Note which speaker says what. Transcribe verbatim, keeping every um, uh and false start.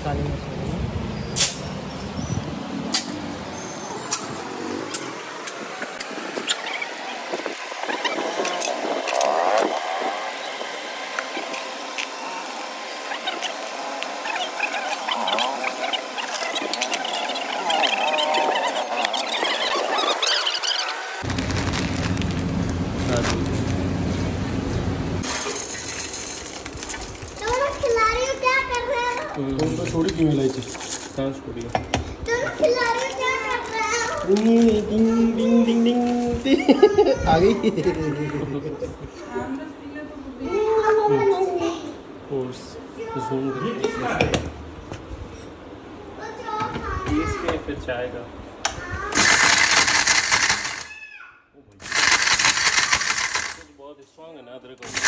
Speaker 1: काली मिर्च
Speaker 2: तो छोड़ी क्यों इलायची? कहाँ छोड़ी है? डिंग डिंग डिंग डिंग आ गई।
Speaker 3: इसके फिर चाय का बहुत स्ट्रॉन्ग है ना अदरक।